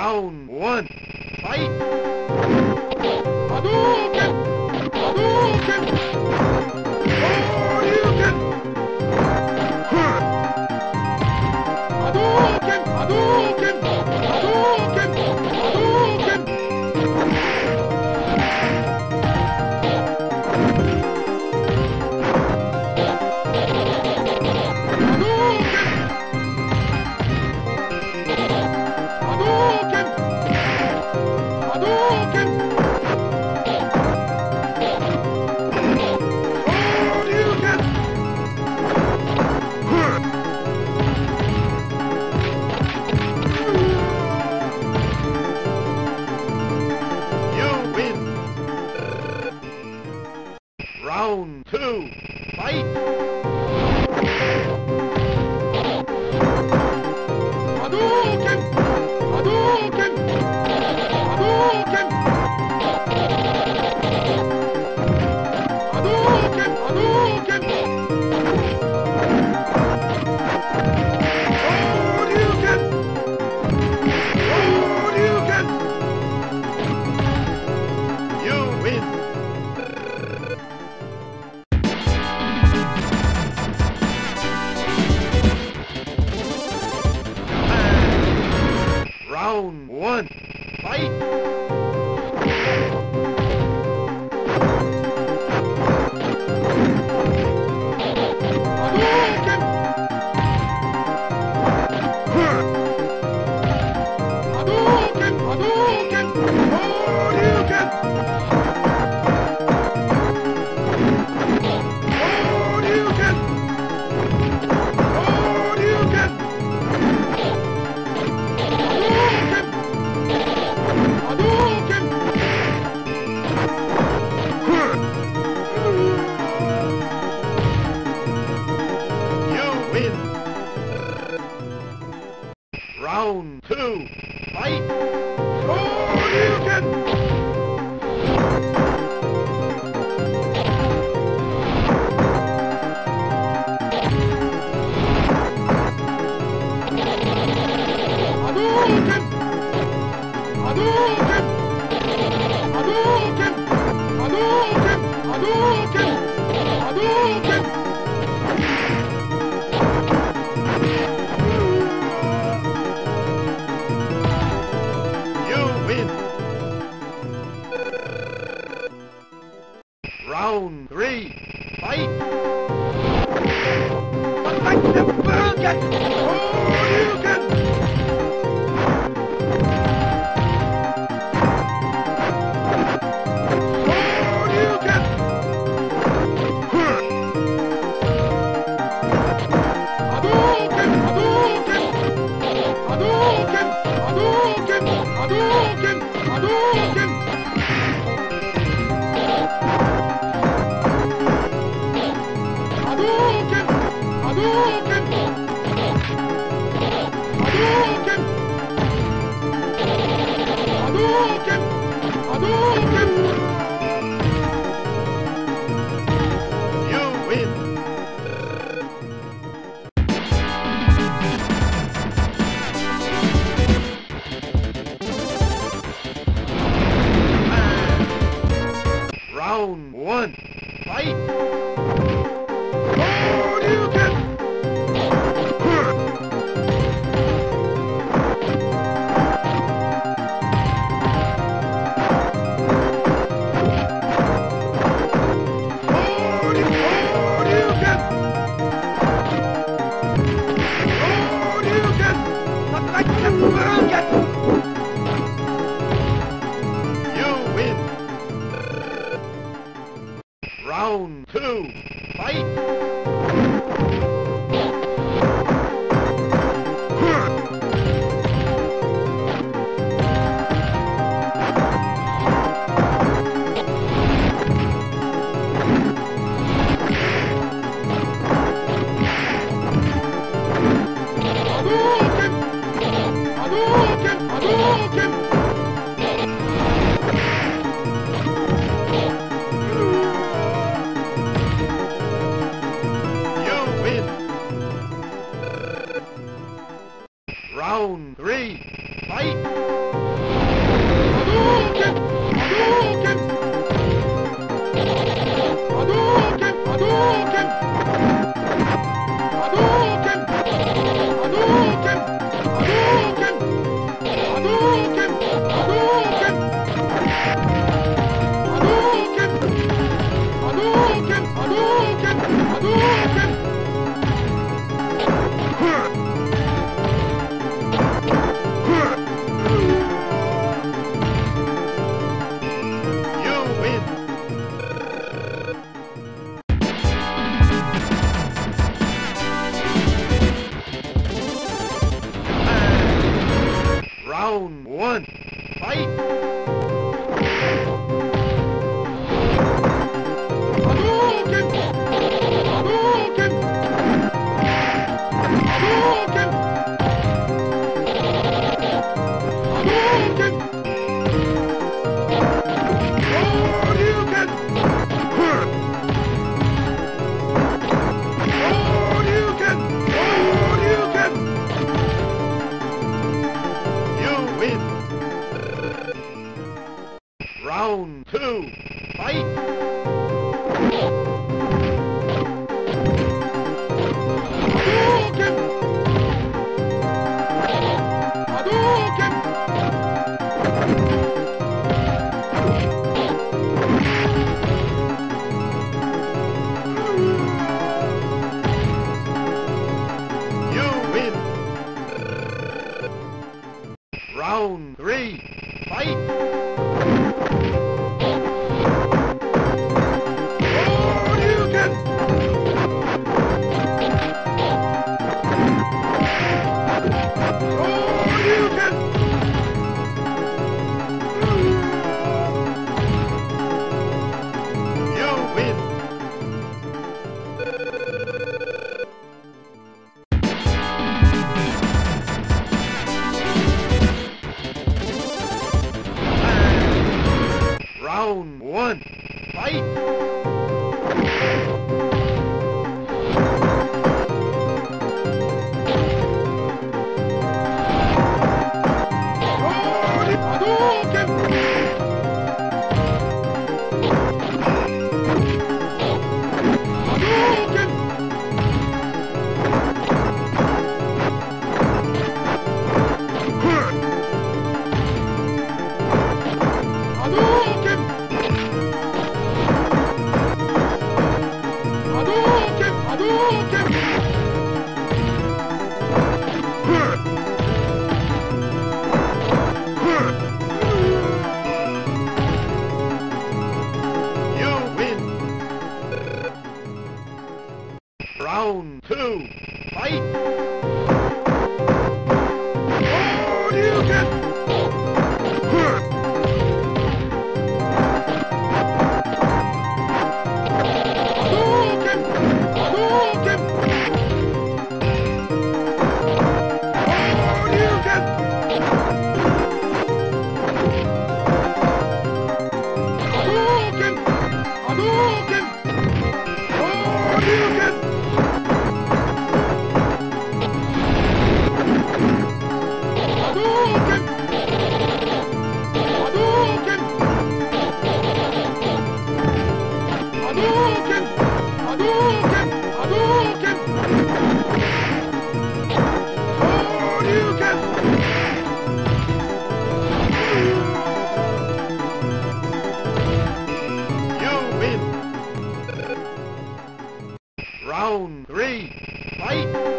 Round one. Fight! Hadouken! Hadouken! Hadouken! Hadouken! Hadouken! Hadouken! Hadouken! Round two, fight! Hadouken! Hadouken! Hadouken! Hadouken! Hadouken! Hadouken! Hadouken! You win! Round one, fight! Hadouken! Hadouken! Hadouken! Hadouken! Hadouken! Hadouken! Hadouken! You win! Round two, fight! Hadouken! Hadouken! Hadouken! Hadouken! Hadouken! Hadouken! Hadouken! You win! Round three, fight! Hadouken! Hadouken! Hadouken! Hadouken! Hadouken! Hadouken! Hadouken! Hadouken! You win! Round one, fight! Hadouken! You win! Round two, fight! Hadouken! Hadouken! Hadouken! Round three, fight! Hadouken! Hadouken! Hadouken! Hadouken! Hadouken! Hadouken! Hadouken! Hadouken! Hadouken! Hadouken! Hadouken! Hadouken! You win! Round 1, fight! Hadouken! Hadouken! Hadouken! Hadouken! Hadouken! Hadouken! Hadouken! You win! Round 2, fight! Hadouken! Hadouken! You win! Round 3, fight! Hadouken! Hadouken! You win! Round 1, fight! Hadouken! Hadouken! Hadouken! Hadouken! Hadouken! You win! Round 2, fight! Hadouken! Hadouken! Hadouken! Hadouken! Hadouken! Hadouken! Hadouken! Hadouken! Hadouken! Hadouken! Hadouken! Hadouken! Hadouken! You win! Round 3, fight!